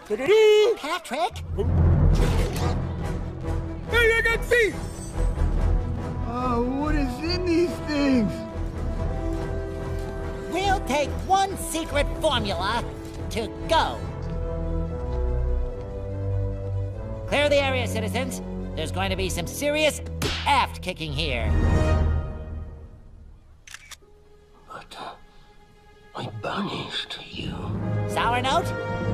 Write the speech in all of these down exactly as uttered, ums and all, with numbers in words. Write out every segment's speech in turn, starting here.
Patrick? Hey, I got feet! Oh, what is in these things? We'll take one secret formula to go. Clear the area, citizens. There's going to be some serious aft kicking here. But uh, my bunnies to you. Sour note?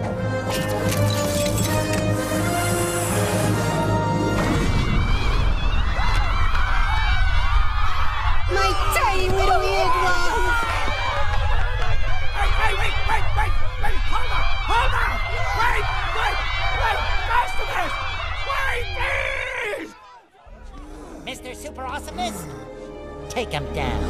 My tiny little eardrum! Hey, hey, wait, wait, wait, wait, hold on, hold on! Wait, wait, wait, faster, wait, please! Mister Super Awesomeness, take him down.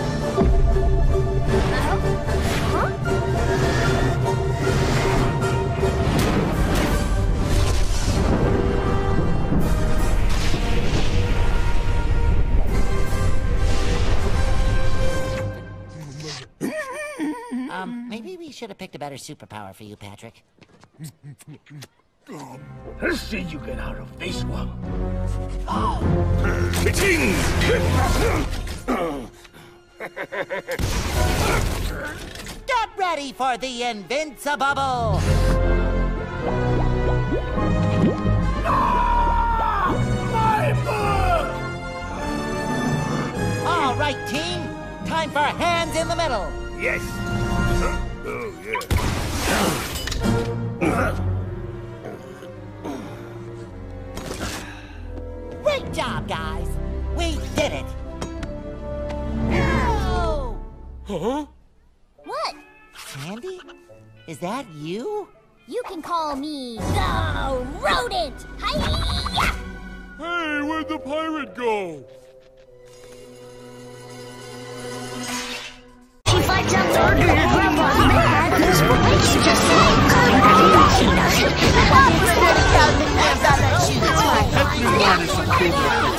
Um, maybe we should have picked a better superpower for you, Patrick. Let's see you get out of this one. Get ready for the Invincibubble! My book! All right, team. Time for hands in the middle. Yes! Oh, yeah. Great job, guys. We did it. No! Huh? What? Sandy? Is that you? You can call me the rodent! Hi-ya! Hey, where'd the pirate go? She fights out there and Grandpa's mad. This makes you just like... She does it.